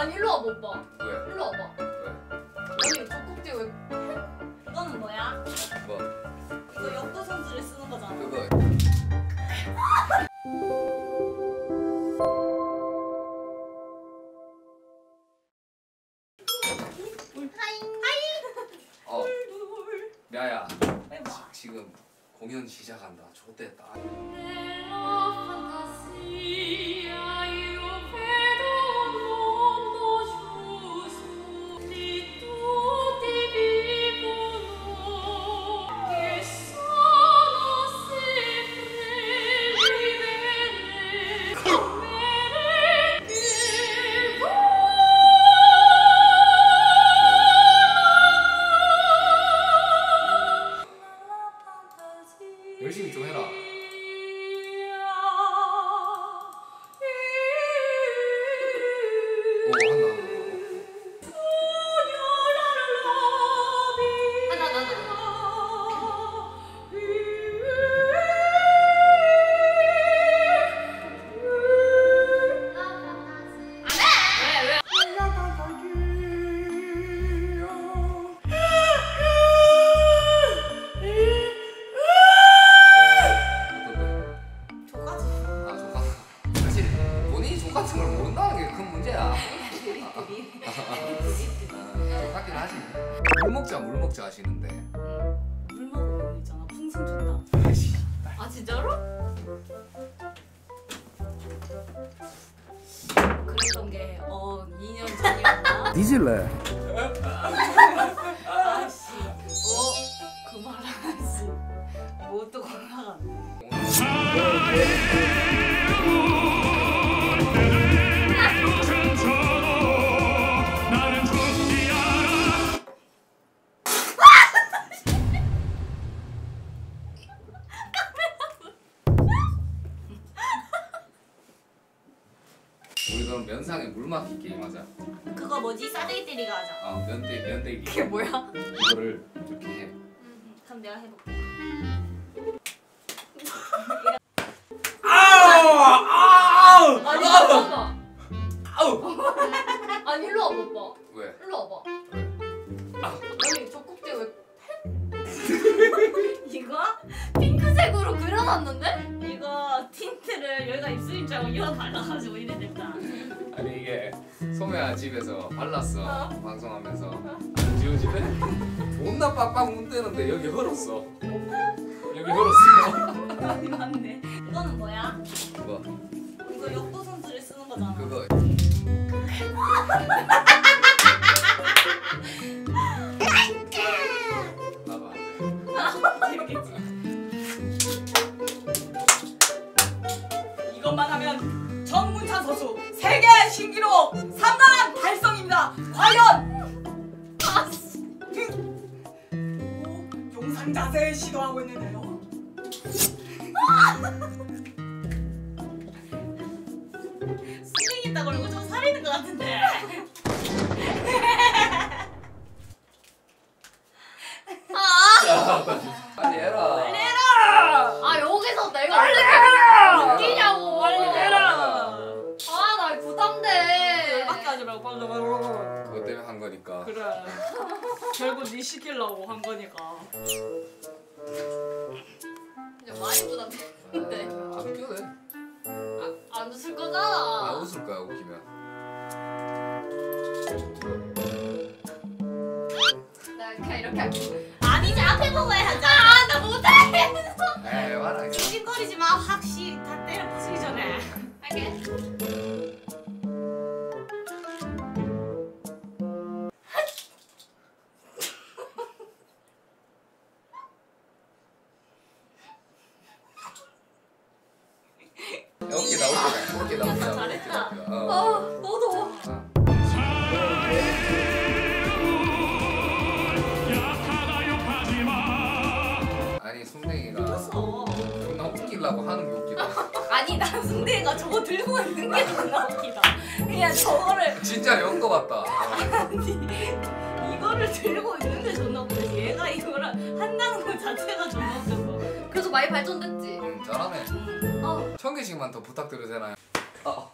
아니 일로 와봐 오빠. 왜? 일로 와봐. 왜? 아니 젖꼭지 왜? 이거는 뭐야? 뭐? 이거 역도 선수를 쓰는 거잖아. 그거. 야야. 지금 공연 시작한다. 좋댔다. 열심히 좀 해라. 같은 걸 모른다는 게 큰 문제야. 똑같긴 하지. 물 먹자 하시는데. 물 먹으면 있잖아. 풍선 준다. 아 진짜로? 그랬던 게 2년 전이었나? 뒤질래. 아씨. 그 말하지. 뭐 또 건강하네. 우리 그럼 면상에 물 막기 게임 하자. 그거 뭐지? 싸대기 때리가 하자. 면대기. 그게 뭐야? 이거를 이렇게 해. 그럼 내가 해볼게. 아우! 아니 잠깐만. 아우! 아니 일로 와봐 오빠. 왜? 일로 와봐. 왜? 아니 젖꼭지 왜? 이거? 핑크색으로 그려놨는데? 이거 틴트를 여기가 입술인 줄 알고 이거 발라가지고 이래 됐다. 아니 이게 소매야 집에서 발랐어. 방송하면서 안 지워지네? 존나 빡빡 문대는데 여기 흘렀어. 여기 흘렀어. 아니 맞네. 이거는 뭐야? 뭐? 이거 역도 선수를 쓰는 거잖아. 그거. 나봐. 재밌겠지? 이것만 하면 정문찬 선수 세계 신기록 3단 달성입니다. 과연? 아씨. 용상 자세 시도하고 있는데요. 수능 있다고 그러고 좀 살리는 것 같은데. 빨리 해라. 빨리 해라. 아 여기서 내가 빨리 어떻게 해라. 웃기냐고. 빨리 해라. 아 나 부담돼. 밖에 하지 말고 빨리 해라. 그것 때문에 한 거니까. 그래. 결국 네 시키려고 한 거니까. 그냥 많이 부담되는데. 안 웃겨도 돼. 안 웃을 거잖아. 안 웃을 거야 웃기면. 나 그냥 이렇게 할게. 아니지 앞에 보고 해야지. 나 못해. 에이 말아. 찡찡거리지 마. 확실히 다 때려 부수기 전에. 할게. 오케이 나 잘했다. 너도. 아니 순댕이가 웃어. 존나 웃기려고 하는 게 웃기다. 아니 난 승대가 저거 들고 있는 게 존나 웃기다. 그냥 저거를 진짜 연거 같다. 아니 이거를 들고 있는 게 존나 웃기지. 얘가 이거를 한다는 것 자체가 존나 웃겼어. 그래서 많이 발전됐지. 잘하네. 어. 1000개씩만 더 부탁드려도 되나요?